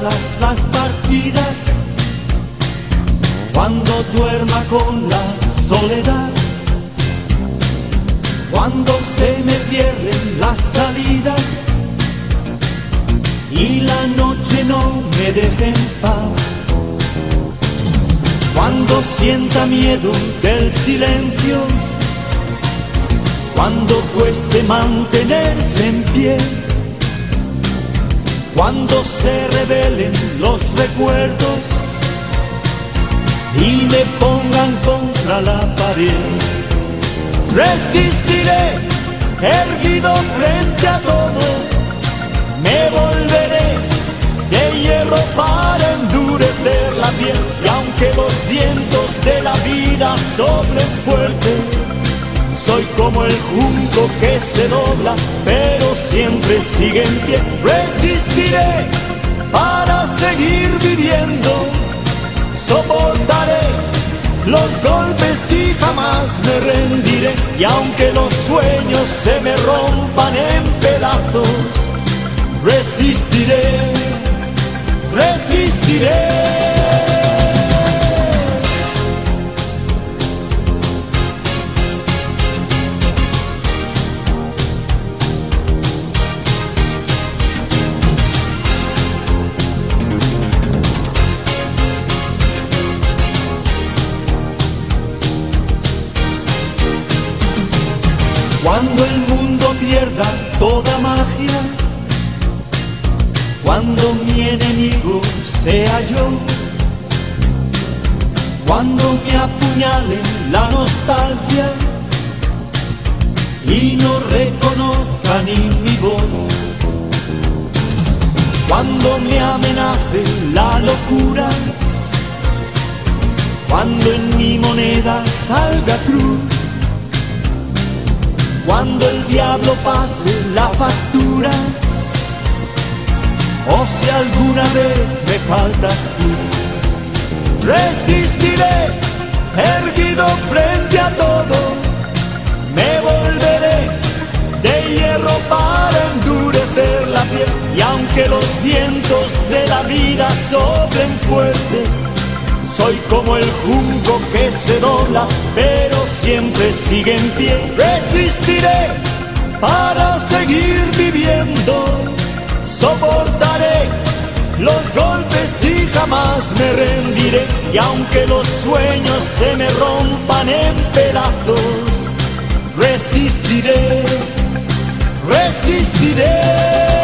todas las partidas, cuando duerma con la soledad, cuando se me cierren las salidas y la noche no me deje en paz, cuando sienta miedo del silencio, cuando cueste mantenerse en pie, cuando se rebelen los recuerdos y me pongan contra la pared. Resistiré, erguido frente a todo, me volveré de hierro para endurecer la piel. Y aunque los vientos de la vida soplen fuerte, soy como el junco que se dobla, pero siempre sigue en pie. Resistiré para seguir viviendo, soportaré los golpes y jamás me rendiré. Y aunque los sueños se me rompan en pedazos, resistiré, resistiré. Cuando el mundo pierda toda magia, cuando mi enemigo sea yo, cuando me apuñale la nostalgia y no reconozca ni mi voz, cuando me amenace la locura, cuando en mi moneda salga cruz, cuando el diablo pase la factura, o si alguna vez me faltas tú, resistiré, erguido frente a todo, me volveré de hierro para endurecer la piel. Y aunque los vientos de la vida soplen fuerte, soy como el junco que se dobla, pero siempre sigue en pie. Resistiré para seguir viviendo, soportaré los golpes y jamás me rendiré. Y aunque los sueños se me rompan en pedazos, resistiré, resistiré.